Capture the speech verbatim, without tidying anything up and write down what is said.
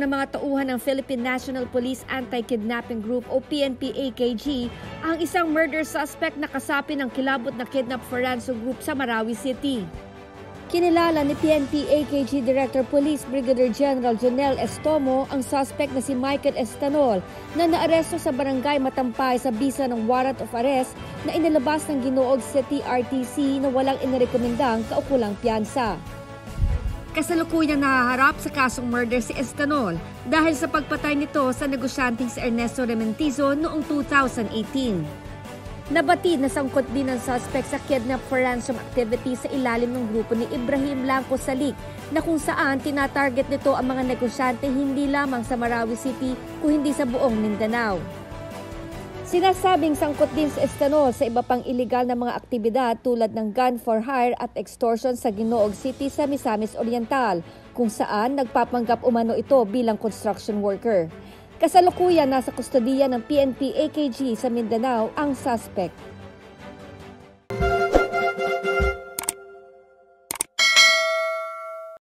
ng mga tauhan ng Philippine National Police Anti-Kidnapping Group o P N P A K G ang isang murder suspect na kasapi ng kilabot na kidnap for ransom group sa Marawi City. Kinilala ni P N P A K G Director Police Brigadier General Jonel Estomo ang suspect na si Michael Estanol na naaresto sa barangay Matampay sa bisa ng warrant of arrest na inilabas ng Ginoog City R T C na walang inirekomendang kaukulang piyansa. Kasalukuyang nahaharap sa kasong murder si Estanol dahil sa pagpatay nito sa negosyanteng si Ernesto Rementizo noong two thousand eighteen. Nabatid na sangkot din ang suspect sa kidnap for ransom activity sa ilalim ng grupo ni Ibrahim Blanco Salik na kung saan tinatarget nito ang mga negosyante hindi lamang sa Marawi City kung hindi sa buong Mindanao. Sinasabing sangkot din si Estanol sa iba pang iligal na mga aktibidad tulad ng gun for hire at extortion sa Ginoog City sa Misamis Oriental, kung saan nagpapanggap umano ito bilang construction worker. Kasalukuyan nasa kustodiya ng P N P A K G sa Mindanao ang suspect.